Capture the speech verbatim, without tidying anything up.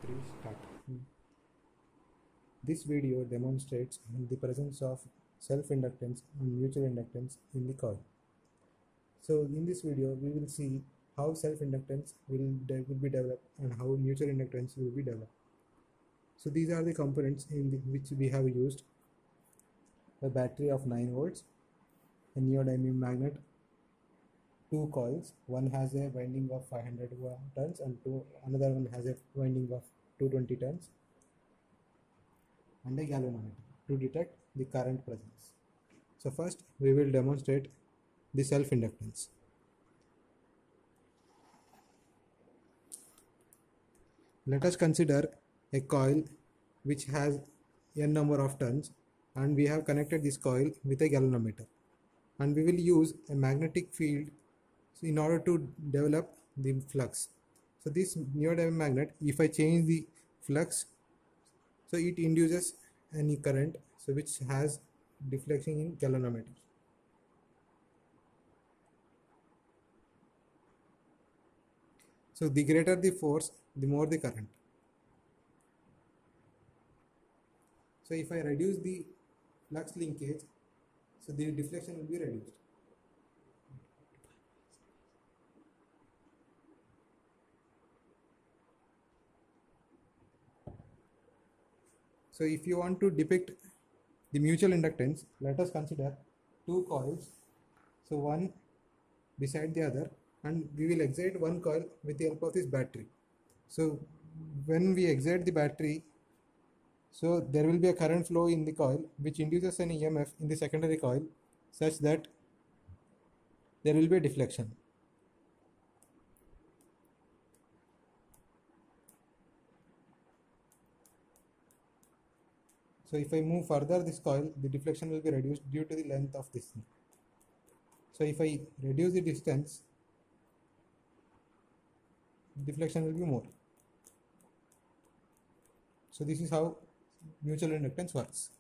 three, start. This video demonstrates the presence of self-inductance and mutual inductance in the coil. So in this video we will see how self-inductance will, will be developed and how mutual inductance will be developed. So these are the components in the, which we have used: a battery of nine volts, a neodymium magnet, two coils. One has a winding of five hundred turns and two, another one has a winding of two hundred twenty turns, and a galvanometer to detect the current presence. So first we will demonstrate the self-inductance. Let us consider a coil which has n number of turns, and we have connected this coil with a galvanometer, and we will use a magnetic field in order to develop the flux. So this neodymium magnet, if I change the flux, so it induces any current, so which has deflection in galvanometer. So the greater the force, the more the current. So if I reduce the flux linkage, so the deflection will be reduced. So if you want to depict the mutual inductance, let us consider two coils, so one beside the other, and we will excite one coil with the help of this battery. So when we excite the battery, so there will be a current flow in the coil which induces an E M F in the secondary coil such that there will be a deflection. So if I move further this coil, the deflection will be reduced due to the length of this thing. So if I reduce the distance, deflection will be more. So this is how mutual inductance works.